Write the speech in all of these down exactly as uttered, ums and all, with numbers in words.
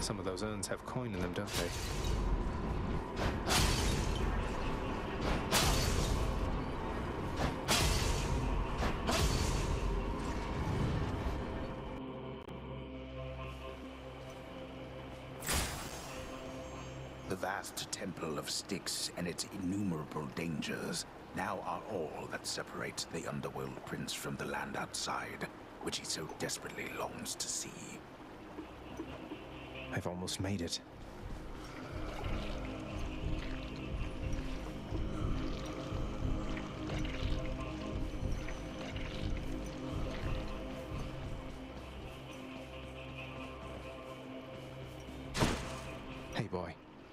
Some of those urns have coin in them, don't they? The vast temple of Styx and its innumerable dangers now are all that separates the underworld prince from the land outside, which he so desperately longs to see. I've almost made it. Hey, boy.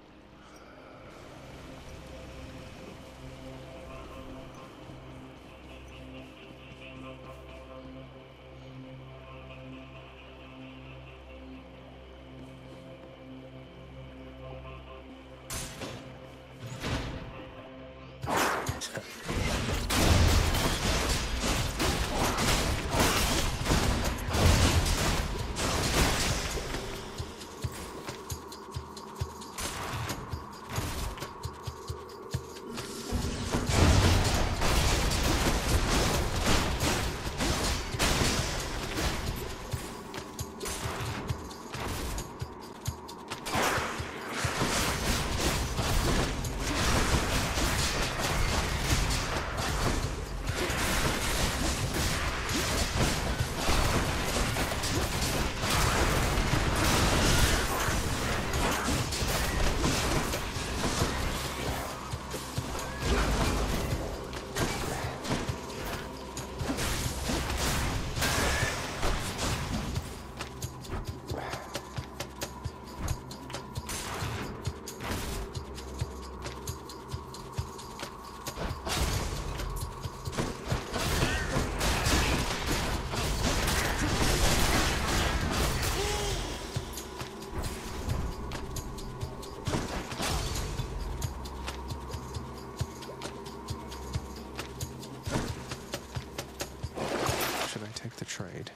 The trade.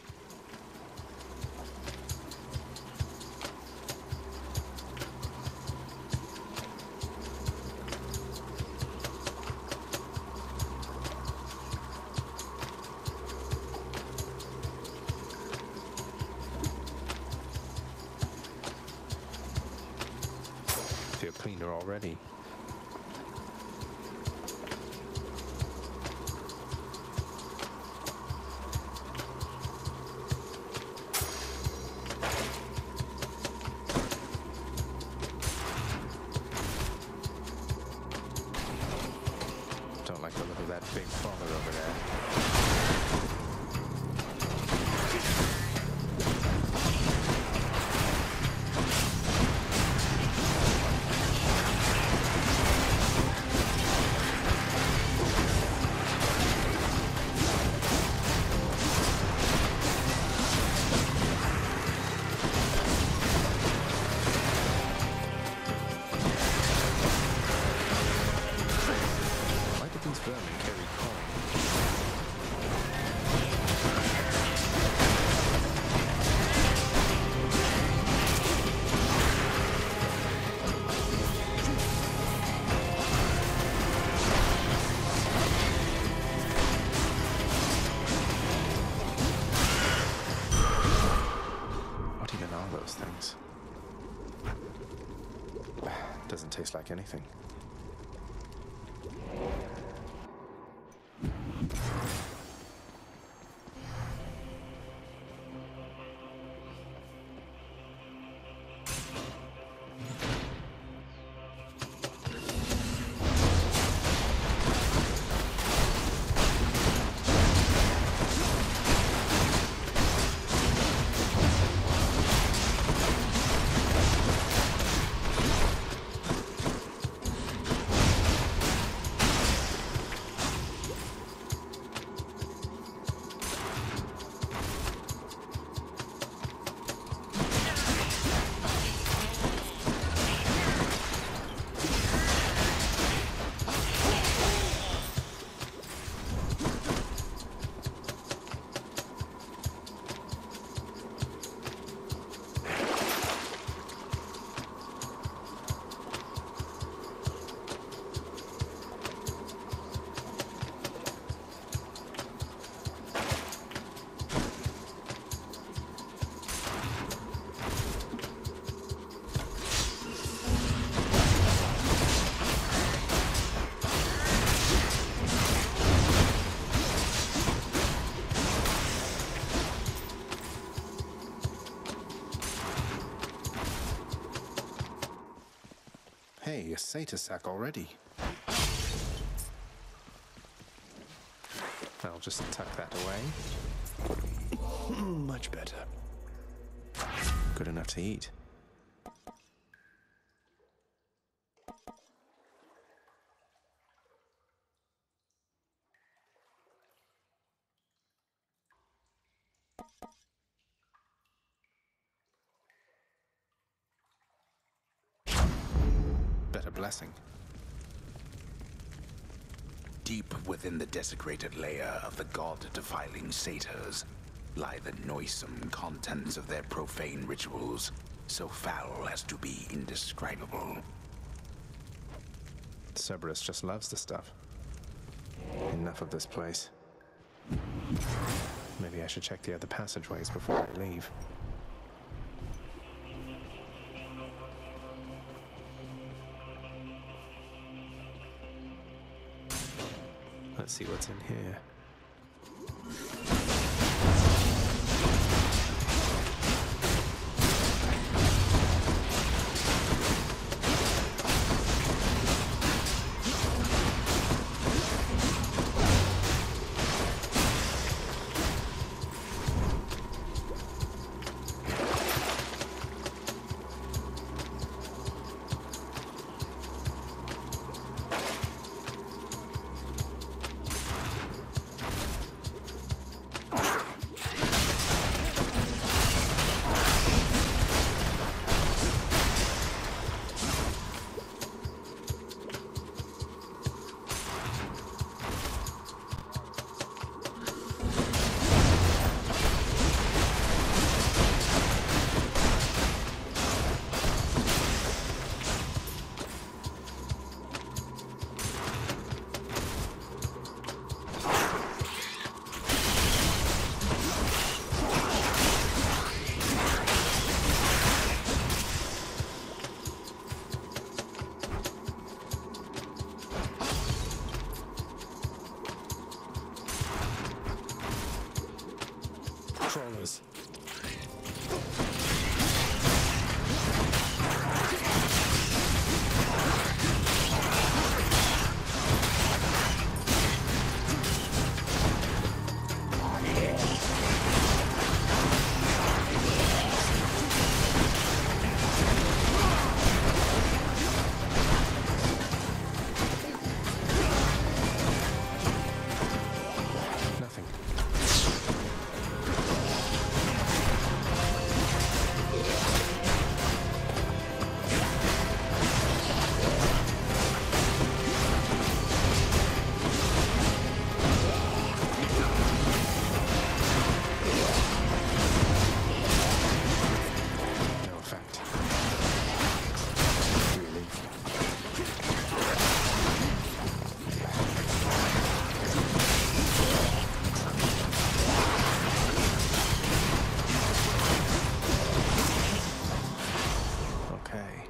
Feel cleaner already. Don't like the look of that big father over there. Things. Doesn't taste like anything. Hey, a satyr sack already. I'll just tuck that away. Much better. Good enough to eat. Better blessing. Deep within the desecrated layer of the god-defiling satyrs lie the noisome contents of their profane rituals, so foul as to be indescribable. Cerberus just loves the stuff. Enough of this place. Maybe I should check the other passageways before I leave. Let's see what's in here. Crawlers. Nothing. No effect. Really? Okay.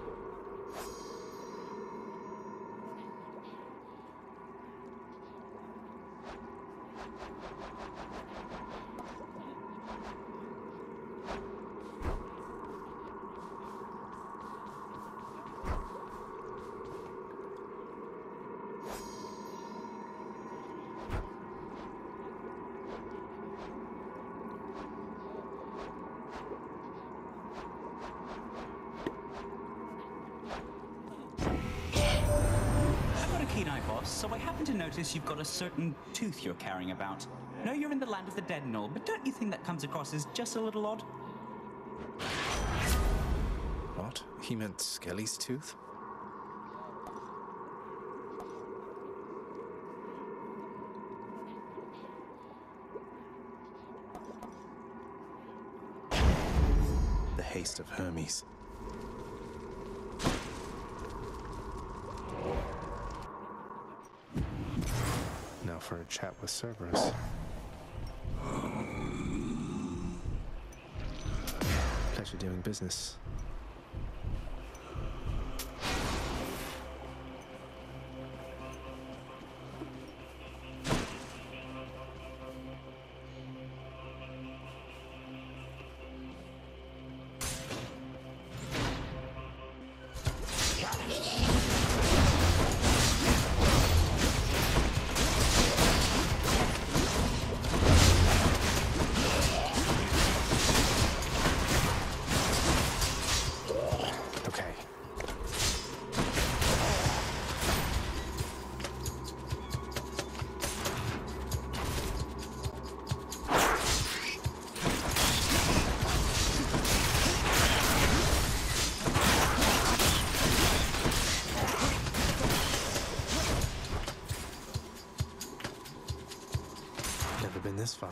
I've got a keen eye, boss, so I happen to notice you've got a certain tooth you're carrying about. I know you're in the land of the dead and all, but don't you think that comes across as just a little odd? What? He meant Skelly's tooth? The haste of Hermes. Now for a chat with Cerberus. Pleasure doing business. this far.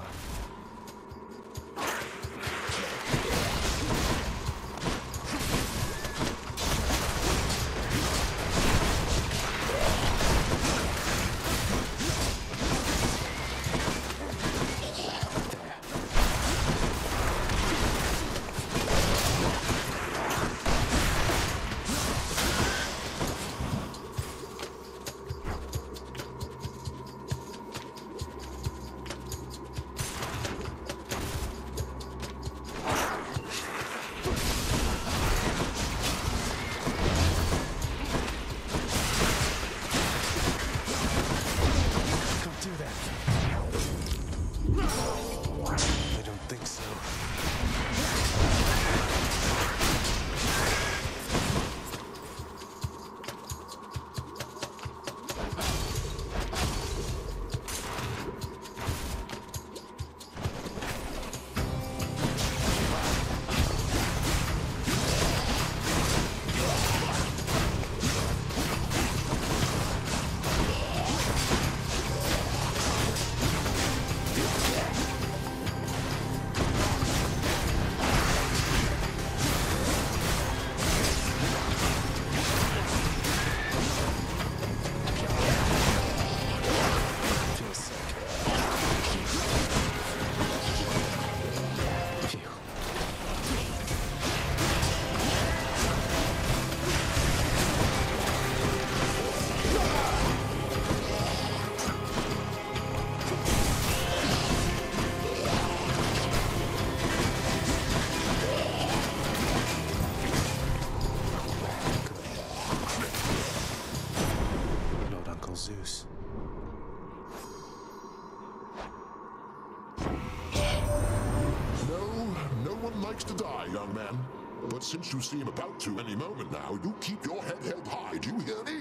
To die, young man. But since you seem about to any moment now, you keep your head held high, do you hear me?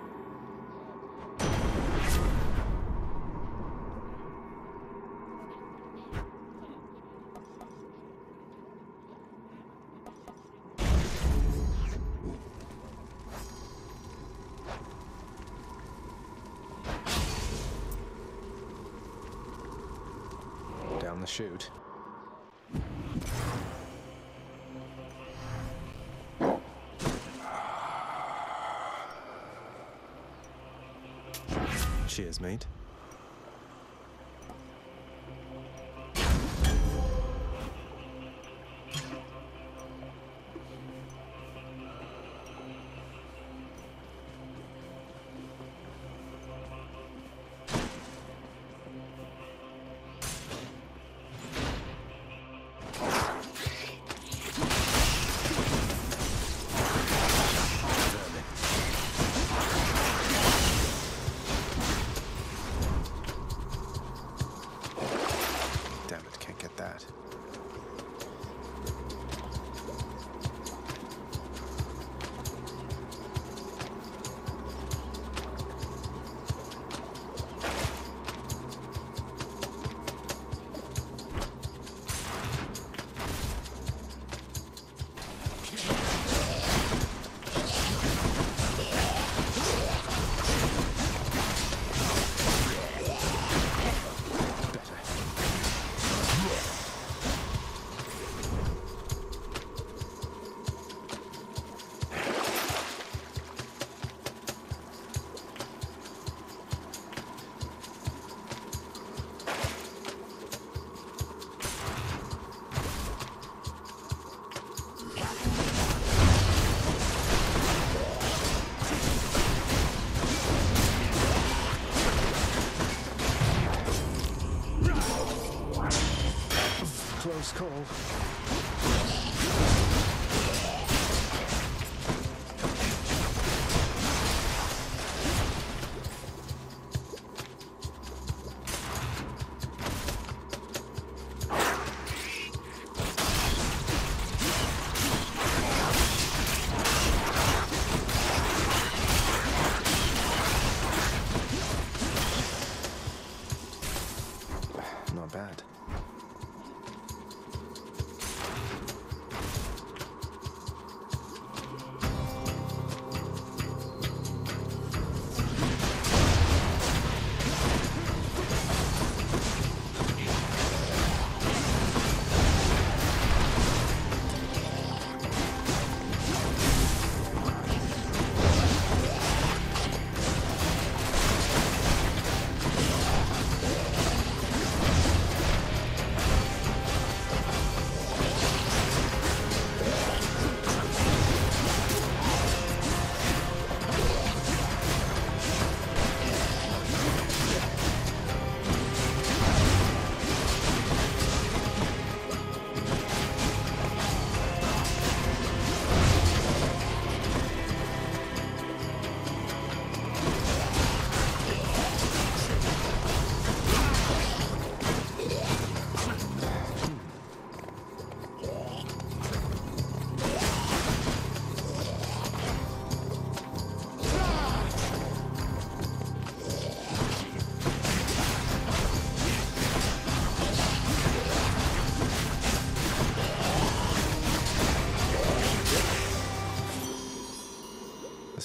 Down the chute. Cheers, mate.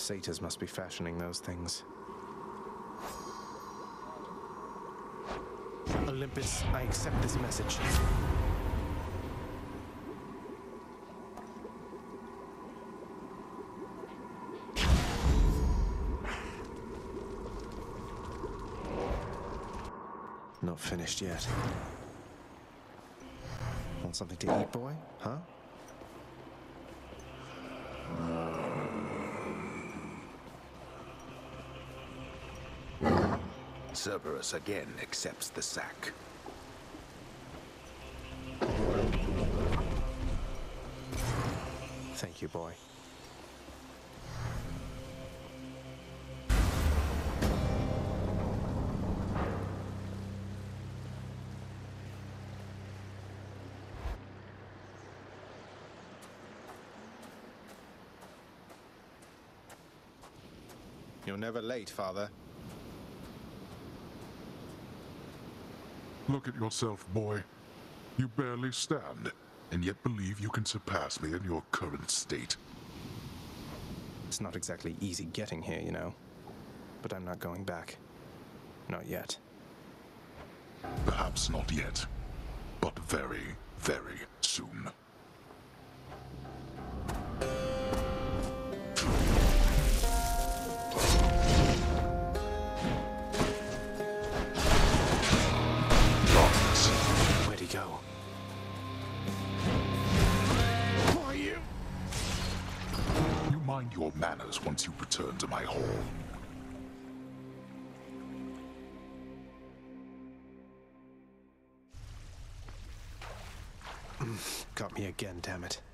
satyrs must be fashioning those things. Olympus, I accept this message. Not finished yet. Want something to eat, boy? Huh? Cerberus again accepts the sack. Thank you, boy. You're never late, Father. Look at yourself, boy. You barely stand, and yet believe you can surpass me in your current state. It's not exactly easy getting here, you know. But I'm not going back. Not yet. Perhaps not yet, but very, very soon. Where'd he go? Who are you? You mind your manners once you return to my hall. Got me again, damn it.